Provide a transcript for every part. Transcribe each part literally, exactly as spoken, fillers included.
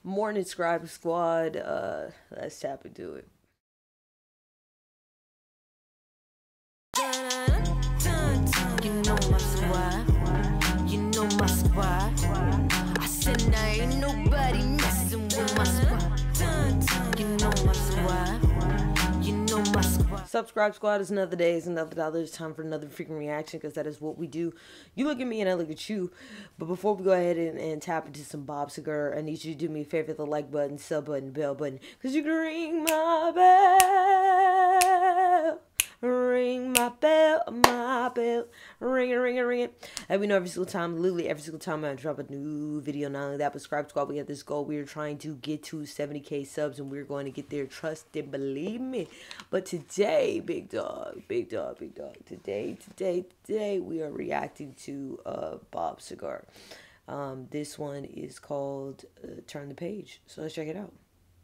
Morning, Scribe Squad. Uh, let's tap into it. You know my squad. You know my squad. I said now ain't nobody messing with my squad. You know my squad. You know my squad. Subscribe Squad is another day, is another dollar. It's time for another freaking reaction, because that is what we do. You look at me and I look at you. But before we go ahead and, and tap into some Bob Seger, I need you to do me a favor: the like button, sub button, bell button, because you can ring my bell. Ring my bell, my bell, ring it, ring it, ring it. And we know every single time, literally every single time I drop a new video, not only that, but Scribe Squad, we have this goal. We are trying to get to seventy K subs, and we're going to get there. Trust and believe me. But today, big dog, big dog, big dog. Today, today, today, we are reacting to uh, Bob Seger. Um, this one is called uh, Turn the Page. So let's check it out.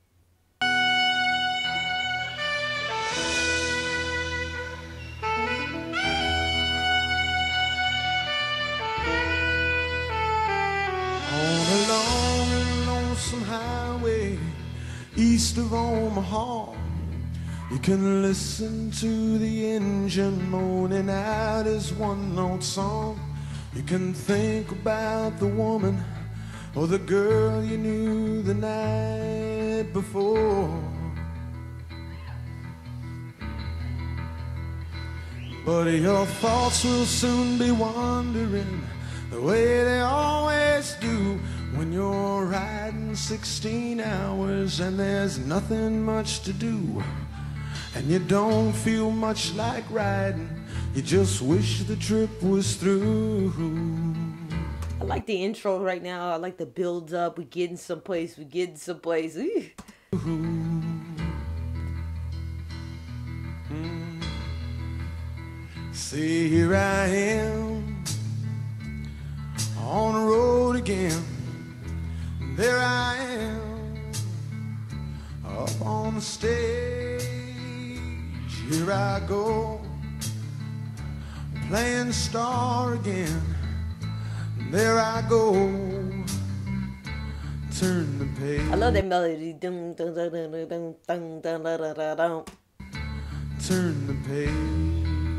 Some highway east of Omaha, you can listen to the engine moaning out his one-note song. You can think about the woman or the girl you knew the night before. But your thoughts will soon be wandering the way they always do when you're riding sixteen hours and there's nothing much to do, and you don't feel much like riding. You just wish the trip was through. I like the intro right now. I like the build up. We getting someplace. We getting someplace. Mm. See, here I am on the road again. There I am, up on the stage. Here I go, playing star again. There I go, turn the page. I love that melody. Dun, dun, dun, dun, dun, dun, dun, dun, dun, dun, dun. Turn the page.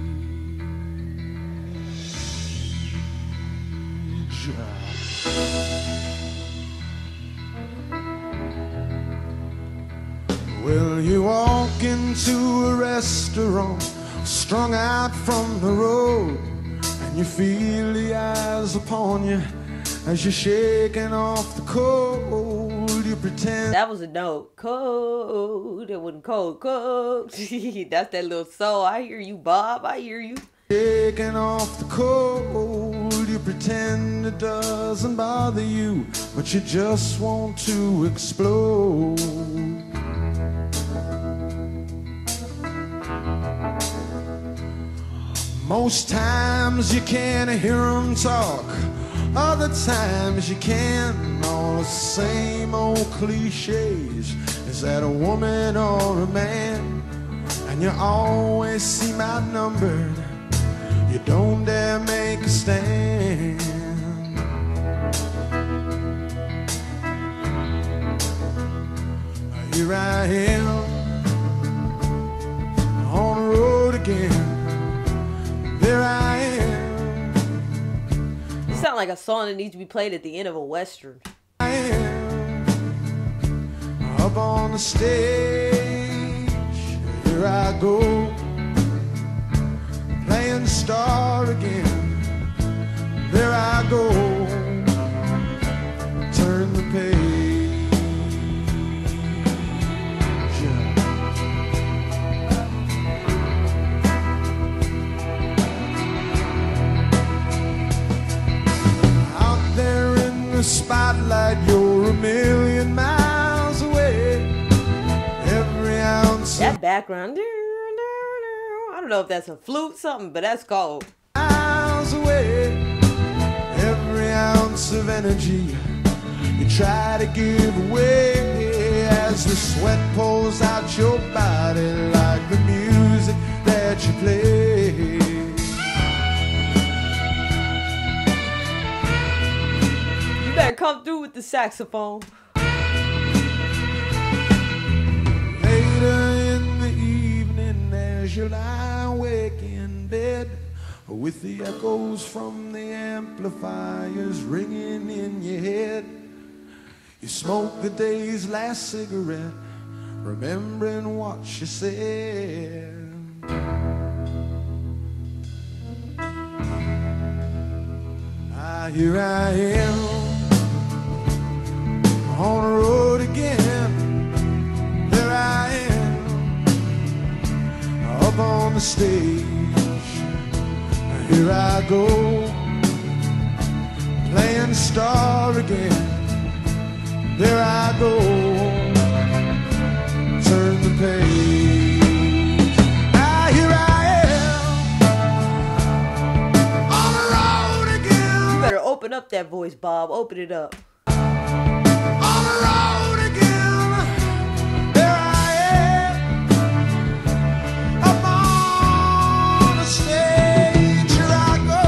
Well, you walk into a restaurant, strung out from the road, and you feel the eyes upon you as you're shaking off the cold. You pretend that was a note. Cold. It wasn't cold. Cold. That's that little soul. I hear you, Bob. I hear you. Shaking off the cold. You pretend it doesn't bother you, but you just want to explode. Most times you can't hear them talk, other times you can. All the same old cliches. Is that a woman or a man? And you always seem outnumbered. You don't dare make a stand. Here I am on the road again. There I am. You sound like a song that needs to be played at the end of a Western. I am up on the stage. Here I go, playing star again. There I go, turn the page. Spotlight, you're a million miles away. Every ounce that background, I don't know if that's a flute something, but that's cold. Miles away. Every ounce of energy you try to give away as the sweat pulls out your body like the music that you play. You better come through with the saxophone. as you lie awake in bed, with the echoes from the amplifiers ringing in your head. You smoke the day's last cigarette, remembering what you said. Ah, here I am on the road again. There I am up on the stage. Here I go, playing the star again. There I go, turn the page. Ah, here I am on the road again. You better open up that voice, Bob. Open it up. On the road again. There I am up on the stage. Here I go,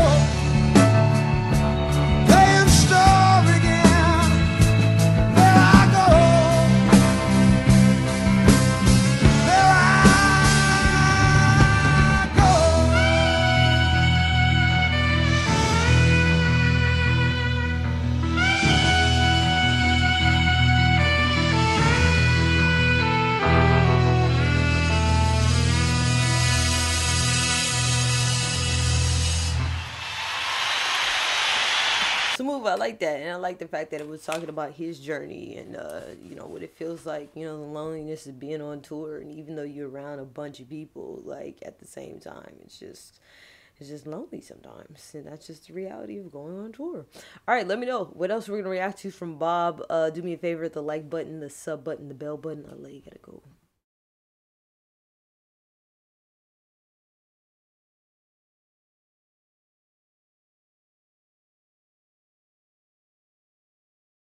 playing star again. There I go, there I go. It's a move. I like that, and I like the fact that it was talking about his journey and uh, you know, what it feels like, you know, the loneliness of being on tour, and even though you're around a bunch of people, like at the same time, it's just it's just lonely sometimes, and that's just the reality of going on tour. All right, let me know what else we're gonna react to from Bob. Uh, do me a favor, hit the like button, the sub button, the bell button. I'll let you gotta go.